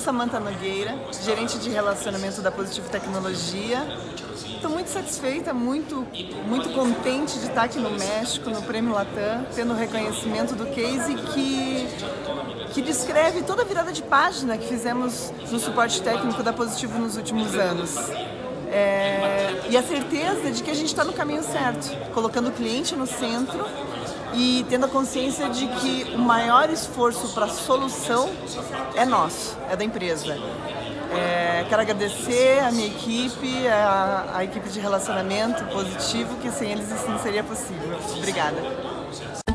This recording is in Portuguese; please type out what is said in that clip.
Samantha Nogueira, gerente de relacionamento da Positivo Tecnologia. Estou muito satisfeita, muito contente de estar aqui no México, no Prêmio Latam, tendo o reconhecimento do case que descreve toda a virada de página que fizemos no suporte técnico da Positivo nos últimos anos. E a certeza de que a gente está no caminho certo, colocando o cliente no centro e tendo a consciência de que o maior esforço para a solução é nosso, é da empresa. Quero agradecer a minha equipe, a equipe de relacionamento positivo, que sem eles isso não seria possível. Obrigada.